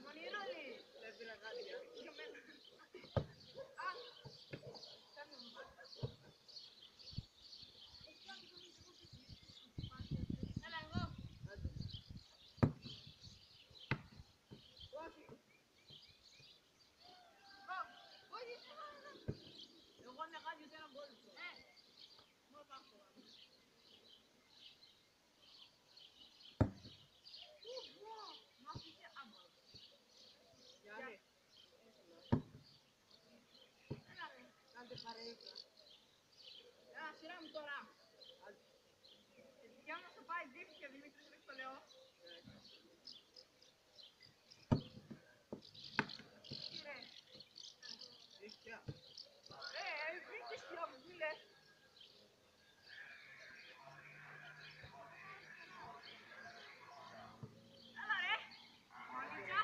Ονειρώνει. Δεν πήρα κάτι για. Για μένα. Έλα εγώ. Όχι. Βοήθησε με. Εγώ να κάνω ούτε ένα μπόλι. Μόνο πάω στο γάμο. Μα αφήσε άμπαλο. Γιάννη. Έλα ρε. Κάντε παρέικα. Έλα σειρά μου τώρα. Για να σου πάει δίπλα και Δημήτρης δεν το λέω. Τι ρε. Ίσια. Βρήκε σκιά μου, τι λες. Έλα ρε. Μανίτσα.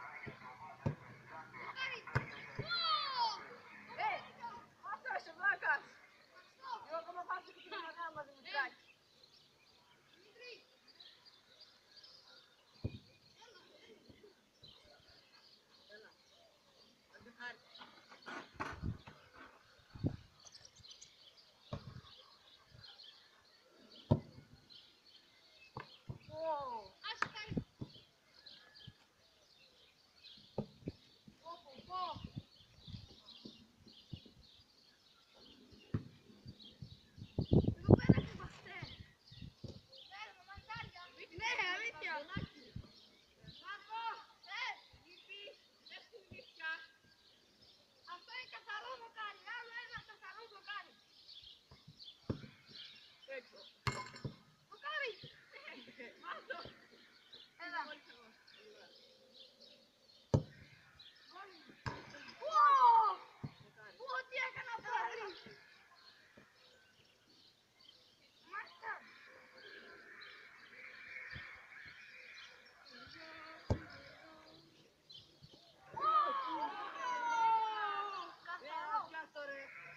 Αυτό είσαι βλάκας. Εγώ ακόμα πάω και την μαγιά μας Δημητράκη. Έλα. Άντε χάρη. Ναι, αλήθεια. Μάρκο, λείπει, δες την νύχια. Αυτό είναι καθαρό δοκάρι, άλλο ένα καθαρό δοκάρι. Έξω. Δοκάρι! Μάθω. Έλα. Ω, τι έκανα πάλι. Μάλιστα. Καθαρό. Πιάστο ρε.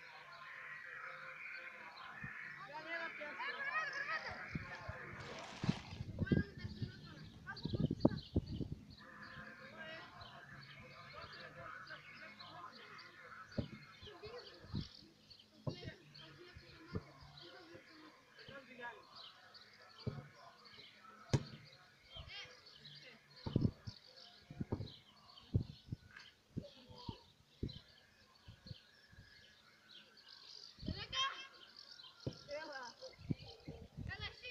Γιάννη έλα πιάστο. Κάντε Γιάννη. Έλα. Έλα εσύ.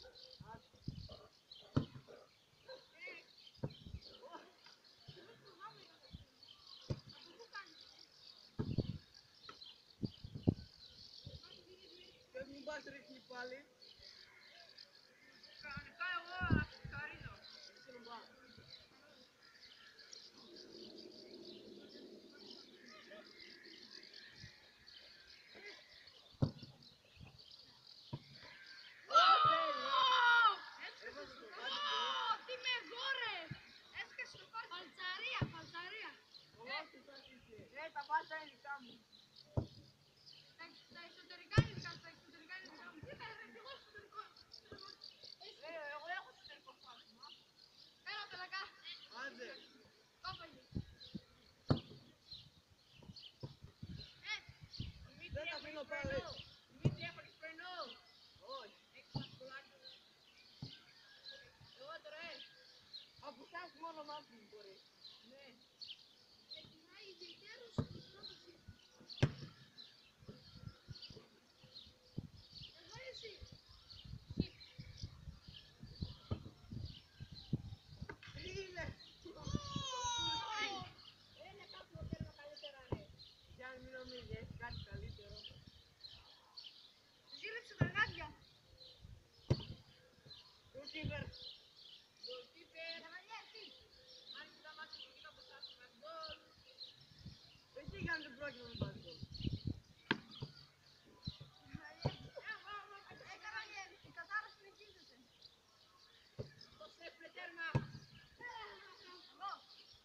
Ποιος μου πας ρίχνει πάλι. Κανονικά εγώ αλλά χαρίζω. Εσύ να πάω. Έβαζε το κάτι και Τι με γόρες! Έσκασε το πάλι. Φαλτσαρία, φαλτσαρία. εγώ τι θα είσαι. Τα πάντα είναι δικά μου. Τα εσωτερικά είναι δικά σου, τα εξωτερικά είναι δικά μου. Τι θα ρε, κι εγώ εσωτερικό. Εγώ έχω εσωτερικό φάσμα. Έλα πελακά. Άντε. Κόφαγε. Δεν τα αφήνω πάλι. Δημήτρη, έφαγες πρωινό. Όχι. Έχεις ένα σκολάκι. Εγώ τώρα, Από εσάς μόνο μάθημα μπορεί. ναι. Ξεκινάει ιδιαιτέρως η πρόταση. Εγώ εσύ. Είναι. Είναι κάποιο τέρμα καλύτερα, ρε. Γιάννη μην νομίζει, έχει κάτι καλύτερο. Ζήλεψε τα γάτια. Goalkeeper. Goalkeeper. Καναλιέρτη. Μάλιστα τα μάτια του κοίτα μπροστά στο γκολ. Εσύ κάνετε πρόκειται να πάρει γκολ. Καναλιέρτη. Η κατάρα συνεχίζεται. Το σέφλε τέρμα. Εγώ.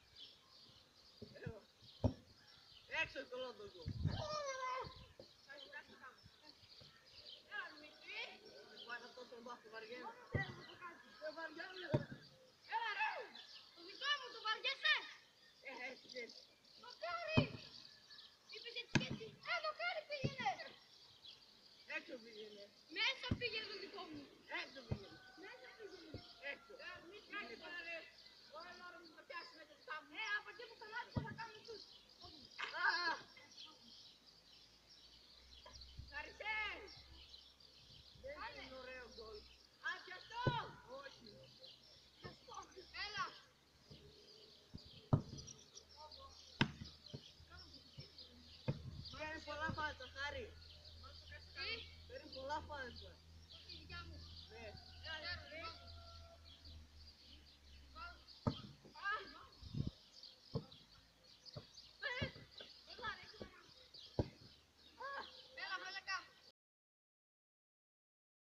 Έλα. Έξω το λόντο γκολ. Θα ζητάς το χάμο. Έλα Δημήτρη. Δεν πάει να τόσο βαριέμαι. Μόνο τέρμα το κάτι. Δεν βαριέμαι. Έλα ρε. Το δικό μου το geser. Yes. Magari. Ipisit sketchy. Magari pigile. Έξω πήγαινε. Μέσα πήγε το δικό μου. Έξω πήγαινε. Μέσα πήγε. Έξω. Μην κάνεις τώρα ρε. Ωραία ώρα μου θα πιάσει με το δικά μου. Από εκεί που θα λάβει θα κάνουμε τους. Α, Χαρισέ. δεν είναι ωραίο γκολ. Α, πιαστώ. Όχι. Πιαστώ. Έλα. Παίρνει πολλά φάλτσα, Χάρη. Τι. Παίρνει πολλά φάλτσα. Όχι, δικιά μου. Ναι.